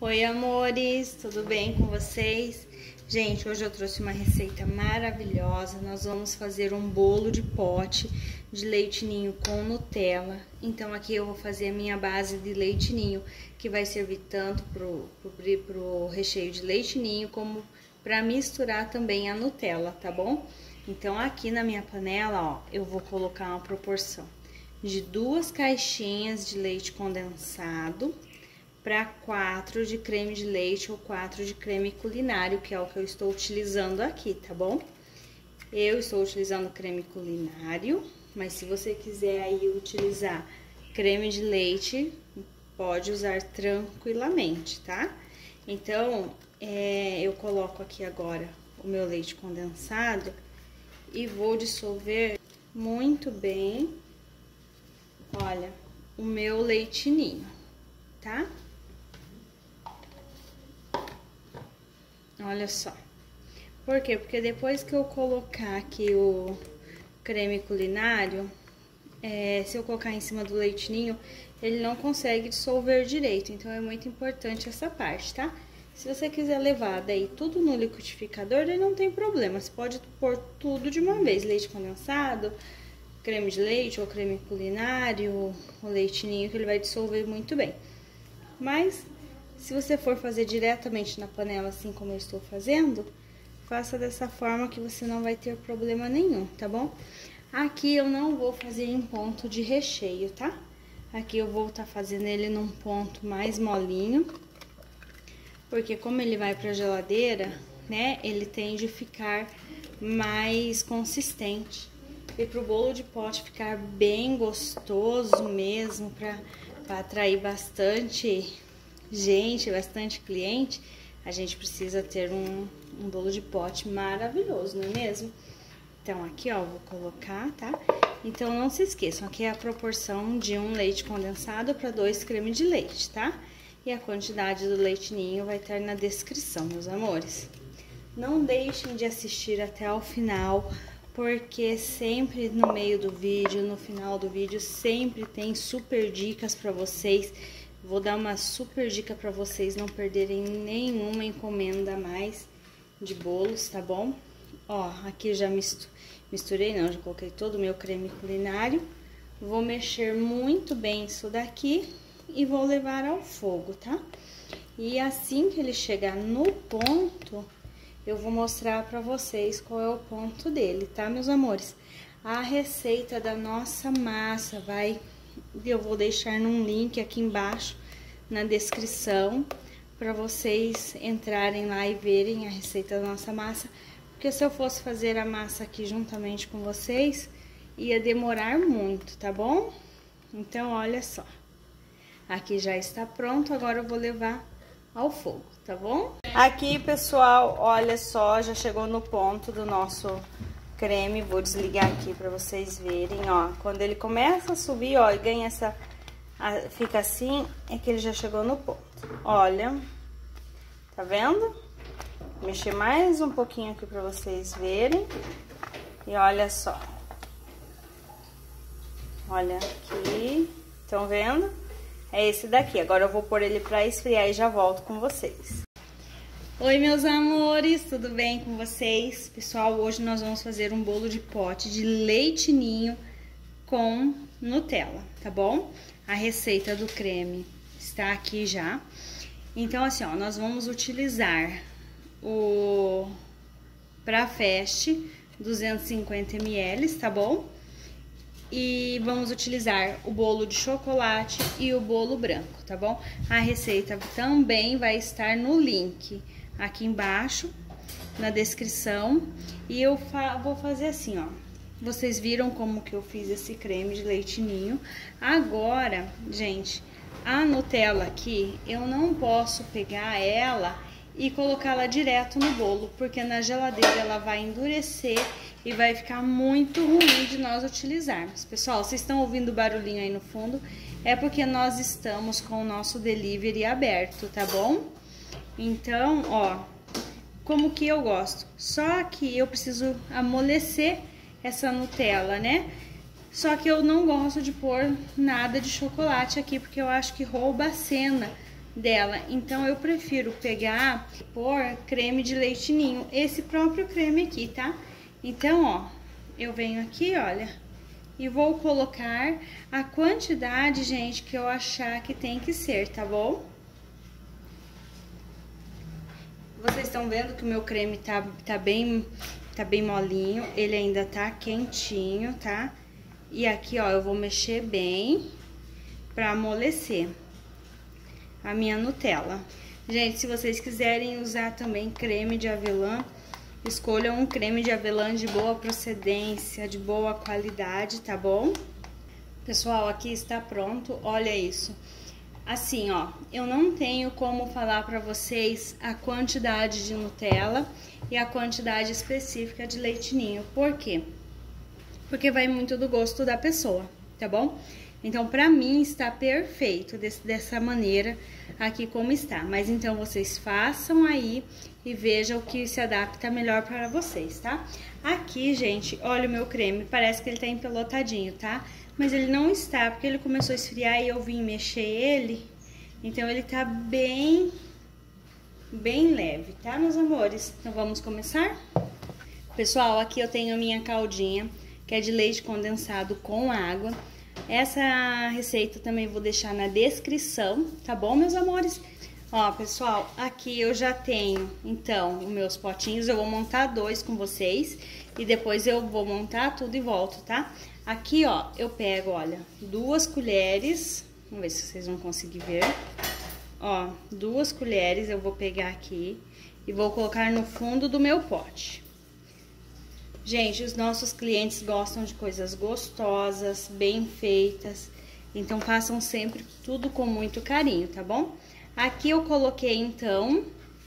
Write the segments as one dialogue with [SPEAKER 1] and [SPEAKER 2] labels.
[SPEAKER 1] Oi, amores, tudo bem com vocês? Gente, hoje eu trouxe uma receita maravilhosa. Nós vamos fazer um bolo de pote de leite ninho com Nutella. Então aqui eu vou fazer a minha base de leite ninho, que vai servir tanto pro recheio de leite ninho como para misturar também a Nutella, tá bom? Então aqui na minha panela, ó, eu vou colocar uma proporção de 2 caixinhas de leite condensado para 4 de creme de leite ou 4 de creme culinário, que é o que eu estou utilizando aqui, tá bom? Eu estou utilizando creme culinário, mas se você quiser aí utilizar creme de leite, pode usar tranquilamente, tá? Então, eu coloco aqui agora o meu leite condensado e vou dissolver muito bem, olha, o meu leite ninho, tá? Olha só. Por quê? Porque depois que eu colocar aqui o creme culinário, se eu colocar em cima do leite ninho, ele não consegue dissolver direito. Então, é muito importante essa parte, tá? Se você quiser levar daí tudo no liquidificador, daí não tem problema. Você pode pôr tudo de uma vez. Leite condensado, creme de leite ou creme culinário, o leite ninho, que ele vai dissolver muito bem. Mas se você for fazer diretamente na panela, assim como eu estou fazendo, faça dessa forma que você não vai ter problema nenhum, tá bom? Aqui eu não vou fazer em ponto de recheio, tá? Aqui eu vou estar fazendo ele num ponto mais molinho, porque como ele vai pra geladeira, né, ele tende a ficar mais consistente. E pro bolo de pote ficar bem gostoso mesmo, pra atrair bastante gente, bastante cliente, a gente precisa ter um bolo de pote maravilhoso, não é mesmo? Então, aqui, ó, vou colocar, tá? Então, não se esqueçam, aqui é a proporção de 1 leite condensado para 2 creme de leite, tá? E a quantidade do leite ninho vai estar na descrição, meus amores. Não deixem de assistir até o final, porque sempre no meio do vídeo, no final do vídeo, sempre tem super dicas para vocês. Vou dar uma super dica para vocês não perderem nenhuma encomenda a mais de bolos, tá bom? Ó, aqui já misturei, não, já coloquei todo o meu creme culinário. Vou mexer muito bem isso daqui e vou levar ao fogo, tá? E assim que ele chegar no ponto, eu vou mostrar para vocês qual é o ponto dele, tá, meus amores? A receita da nossa massa eu vou deixar num link aqui embaixo na descrição para vocês entrarem lá e verem a receita da nossa massa, porque se eu fosse fazer a massa aqui juntamente com vocês, ia demorar muito, tá bom? Então, olha só. Aqui já está pronto, agora eu vou levar ao fogo, tá bom? Aqui, pessoal, olha só, já chegou no ponto do nosso creme. Vou desligar aqui para vocês verem, ó. Quando ele começa a subir, ó, e ganha fica assim, é que ele já chegou no ponto. Olha, tá vendo? Vou mexer mais um pouquinho aqui para vocês verem. E olha só. Olha aqui, estão vendo? É esse daqui. Agora eu vou pôr ele para esfriar e já volto com vocês. Oi, meus amores, tudo bem com vocês? Pessoal, hoje nós vamos fazer um bolo de pote de leite ninho com Nutella, tá bom? A receita do creme está aqui já. Então, assim, ó, nós vamos utilizar o Prafest 250 ml, tá bom? E vamos utilizar o bolo de chocolate e o bolo branco, tá bom? A receita também vai estar no link aqui embaixo, na descrição. E eu vou fazer assim, ó. Vocês viram como que eu fiz esse creme de leite ninho. Agora, gente, a Nutella aqui, eu não posso pegar ela e colocá-la direto no bolo, porque na geladeira ela vai endurecer e vai ficar muito ruim de nós utilizarmos. Pessoal, vocês estão ouvindo o barulhinho aí no fundo? É porque nós estamos com o nosso delivery aberto, tá bom? Então, ó, como que eu gosto? Só que eu preciso amolecer essa Nutella, né? Só que eu não gosto de pôr nada de chocolate aqui, porque eu acho que rouba a cena dela. Então eu prefiro pegar por creme de leite ninho, esse próprio creme aqui, tá? Então, ó, eu venho aqui, olha, e vou colocar a quantidade, gente, que eu achar que tem que ser, tá bom? Vocês estão vendo que o meu creme tá bem molinho, ele ainda tá quentinho, tá? E aqui, ó, eu vou mexer bem pra amolecer a minha Nutella. Gente, se vocês quiserem usar também creme de avelã, escolham um creme de avelã de boa procedência, de boa qualidade, tá bom? Pessoal, aqui está pronto, olha isso. Assim, ó, eu não tenho como falar pra vocês a quantidade de Nutella e a quantidade específica de leite ninho. Por quê? Porque vai muito do gosto da pessoa, tá bom? Então, pra mim, está perfeito dessa maneira aqui como está. Mas, então, vocês façam aí e vejam o que se adapta melhor para vocês, tá? Aqui, gente, olha o meu creme, parece que ele tá empelotadinho, tá? Mas ele não está, porque ele começou a esfriar e eu vim mexer ele. Então, ele tá bem leve, tá, meus amores? Então, vamos começar? Pessoal, aqui eu tenho a minha caldinha, que é de leite condensado com água. Essa receita também vou deixar na descrição, tá bom, meus amores? Ó, pessoal, aqui eu já tenho, então, os meus potinhos. Eu vou montar 2 com vocês e depois eu vou montar tudo e volto, tá? Aqui, ó, eu pego, olha, 2 colheres, vamos ver se vocês vão conseguir ver. Ó, 2 colheres eu vou pegar aqui e vou colocar no fundo do meu pote. Gente, os nossos clientes gostam de coisas gostosas, bem feitas, então façam sempre tudo com muito carinho, tá bom? Aqui eu coloquei, então,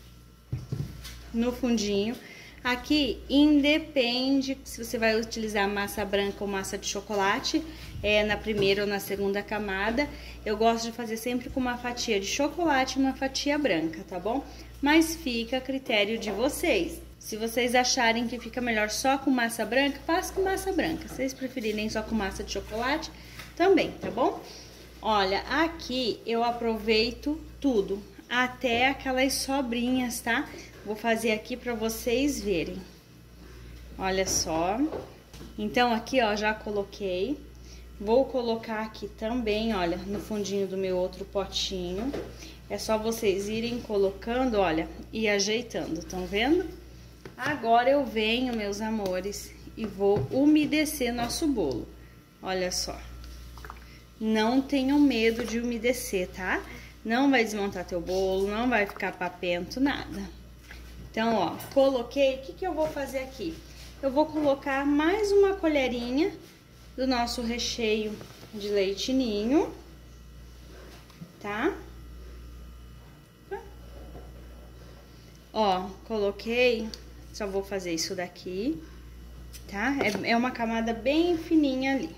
[SPEAKER 1] no fundinho. Aqui independe se você vai utilizar massa branca ou massa de chocolate, na primeira ou na segunda camada. Eu gosto de fazer sempre com uma fatia de chocolate e uma fatia branca, tá bom? Mas fica a critério de vocês. Se vocês acharem que fica melhor só com massa branca, faça com massa branca. Se vocês preferirem só com massa de chocolate, também, tá bom? Olha, aqui eu aproveito tudo, até aquelas sobrinhas, tá? Vou fazer aqui pra vocês verem. Olha só. Então, aqui, ó, já coloquei. Vou colocar aqui também, olha, no fundinho do meu outro potinho. É só vocês irem colocando, olha, e ajeitando, estão vendo? Agora eu venho, meus amores, e vou umedecer nosso bolo. Olha só. Não tenham medo de umedecer, tá? Não vai desmontar teu bolo, não vai ficar papento, nada. Então, ó, coloquei. O que eu vou fazer aqui? Eu vou colocar mais uma colherinha do nosso recheio de leite ninho, tá? Ó, coloquei. Só vou fazer isso daqui, tá? É uma camada bem fininha ali.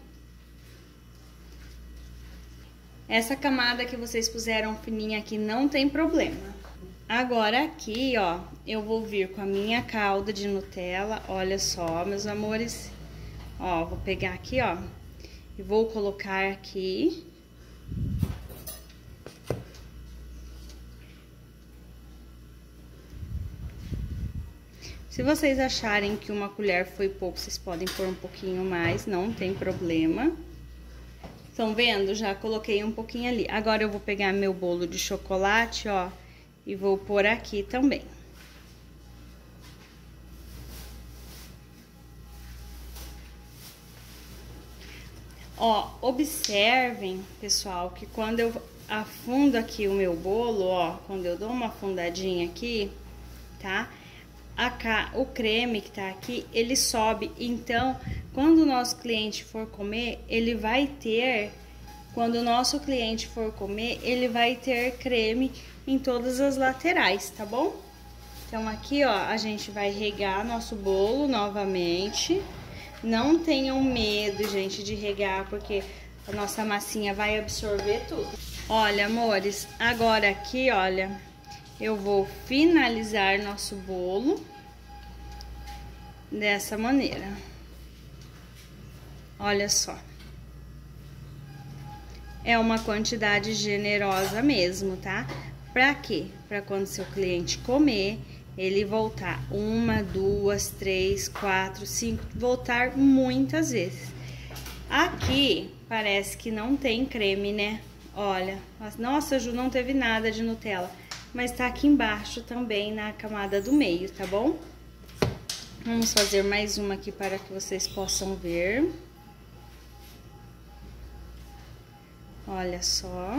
[SPEAKER 1] Essa camada que vocês puseram fininha aqui não tem problema. Agora aqui, ó, eu vou vir com a minha calda de Nutella. Olha só, meus amores. Ó, vou pegar aqui, ó, e vou colocar aqui. Se vocês acharem que uma colher foi pouco, vocês podem pôr um pouquinho mais, não tem problema. Estão vendo? Já coloquei um pouquinho ali. Agora eu vou pegar meu bolo de chocolate, ó, e vou pôr aqui também. Ó, observem, pessoal, que quando eu afundo aqui o meu bolo, ó, quando eu dou uma afundadinha aqui, tá? O creme que tá aqui, ele sobe. Então, quando o nosso cliente for comer, ele vai ter... Quando o nosso cliente for comer, ele vai ter creme em todas as laterais, tá bom? Então, aqui, ó, a gente vai regar nosso bolo novamente. Não tenham medo, gente, de regar, porque a nossa massinha vai absorver tudo. Olha, amores, agora aqui, olha, eu vou finalizar nosso bolo dessa maneira. Olha só. É uma quantidade generosa mesmo, tá? Pra quê? Pra quando seu cliente comer, ele voltar 1, 2, 3, 4, 5, voltar muitas vezes. Aqui parece que não tem creme, né? Olha, nossa, Ju, não teve nada de Nutella, mas tá aqui embaixo também na camada do meio, tá bom? Vamos fazer mais uma aqui para que vocês possam ver. Olha só.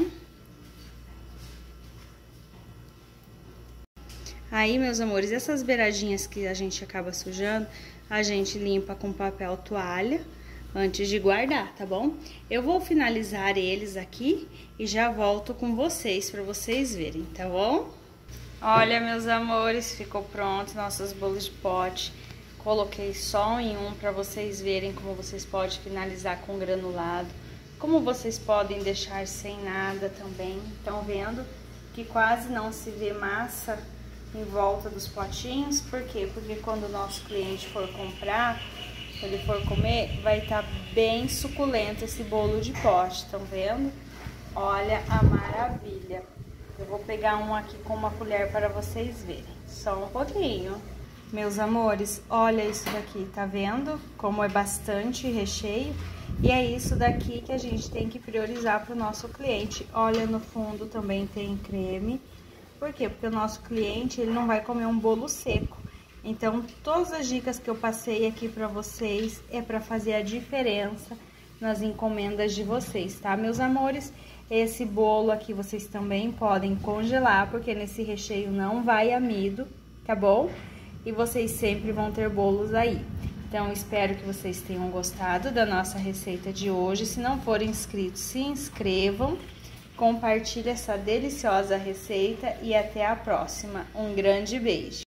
[SPEAKER 1] Aí, meus amores, essas beiradinhas que a gente acaba sujando, a gente limpa com papel toalha antes de guardar, tá bom? Eu vou finalizar eles aqui e já volto com vocês para vocês verem, tá bom? Olha, meus amores, ficou pronto nossos bolos de pote. Coloquei só em um para vocês verem como vocês podem finalizar com granulado, como vocês podem deixar sem nada também. Estão vendo que quase não se vê massa em volta dos potinhos. Por quê? Porque quando o nosso cliente for comprar, ele for comer, vai estar bem suculento esse bolo de pote, estão vendo? Olha a maravilha. Eu vou pegar um aqui com uma colher para vocês verem, só um pouquinho. Meus amores, olha isso daqui, tá vendo? Como é bastante recheio. E é isso daqui que a gente tem que priorizar para o nosso cliente. Olha, no fundo também tem creme. Por quê? Porque o nosso cliente, ele não vai comer um bolo seco. Então, todas as dicas que eu passei aqui para vocês é para fazer a diferença nas encomendas de vocês, tá, meus amores? Esse bolo aqui vocês também podem congelar, porque nesse recheio não vai amido, tá bom? E vocês sempre vão ter bolos aí. Então, espero que vocês tenham gostado da nossa receita de hoje. Se não forem inscritos, se inscrevam. Compartilhe essa deliciosa receita e até a próxima. Um grande beijo!